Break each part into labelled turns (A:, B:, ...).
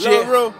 A: Lil Ru,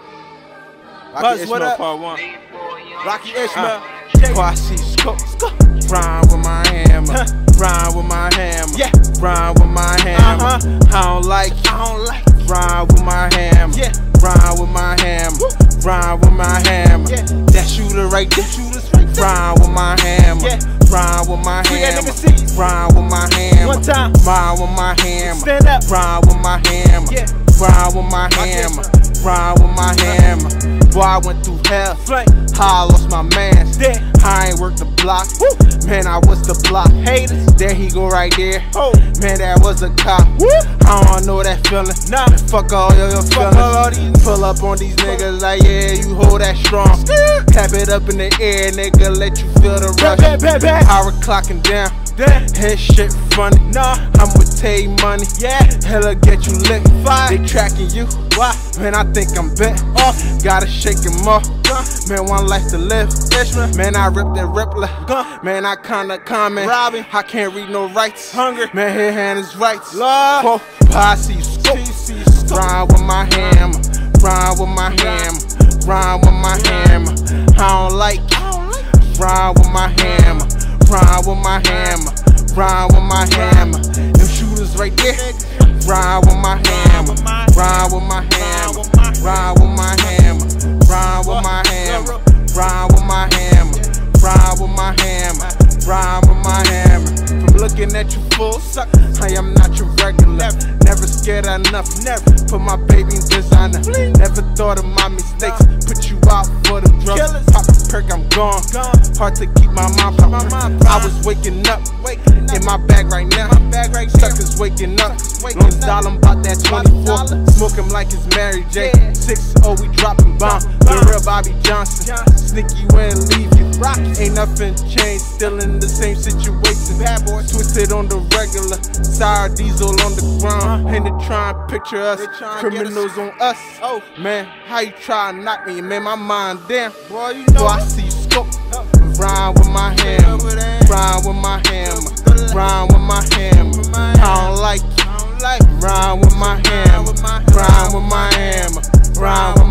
A: Buzz, what up?
B: Part 1.
A: Rocky Ishmael,
B: Quasi scope, rhyme with my hammer, rhyme with my hammer,
A: yeah,
B: rhyme with my hammer. I don't like it, rhyme with my hammer,
A: yeah,
B: rhyme with my hammer, rhyme with my hammer.
A: yeah.
B: That shooter right there, rhyme with my hammer,
A: Yeah.
B: rhyme with my
A: Free that
B: hammer,
A: nigga C's.
B: rhyme with my hammer,
A: One time.
B: rhyme with my hammer,
A: Stand up.
B: rhyme with my hammer,
A: Yeah.
B: rhyme with my hammer, rhyme with my hammer. Boy, I went through hell,
A: Flame.
B: how I lost my mans.
A: Dead.
B: I ain't worked the block, man, I was the block.
A: Haters.
B: There he go right there,
A: Oh.
B: man, that was a cop. I don't know that feeling,
A: Nah.
B: fuck all your feelings.
A: all these-
B: Pull up on these niggas like, yeah, you hold that strong. Tap it up in the air, nigga, let you feel the rush.
A: Bang.
B: Power clocking down,
A: Damn.
B: his shit funny.
A: Nah.
B: I'm with Tay Money,
A: Yeah.
B: hella get you lit.
A: Fire.
B: They tracking you,
A: Why?
B: man, I think I'm bent.
A: Off.
B: Gotta shake him off, man, one life to live.
A: Ishmael.
B: Man, I rip that Rippler,
A: Gun.
B: man, I kinda comment.
A: Robbing.
B: I can't read no rights.
A: Hungry.
B: Man, his hand is rights.
A: Lord.
B: Quote, posse, scope. Rhyme with my hammer, rhyme with my hammer, rhyme with my hammer. I don't like it. Rhyme with my hammer, rhyme with my hammer, rhyme with my hammer. Them shooters right there. Rhyme with my hammer, rhyme with my hammer, rhyme with my hammer, rhyme with my hammer, rhyme with my hammer, rhyme with my hammer, rhyme with my hammer. From looking at you full suck, I am not your regular. Never scared of nothing, never put my baby in designer. Never thought of my mistakes, put you out for the drugs. Pop a perk, I'm gone. Hard to keep my mind proper. I was waking up in my bag right now. Suckers waking up. Long dollar, I'm about that 24. Smoke him like it's Mary J. 6-0, we dropping bomb. The real Bobby Johnson. Sneak you and leave you. Ain't nothing changed, still in the same situation. Bad boy twisted on the regular. Sour diesel on the ground. And they try and picture us. Criminals on us.
A: Oh.
B: Man, how you try and knock me? Man, my mind damn.
A: Boy, you know.
B: Boy, I see you scope. Rhyme with my hammer. Rhyme with my hammer. Rhyme with my hammer. I don't like it. Rhyme with my hammer. Rhyme with my hammer. Rhyme with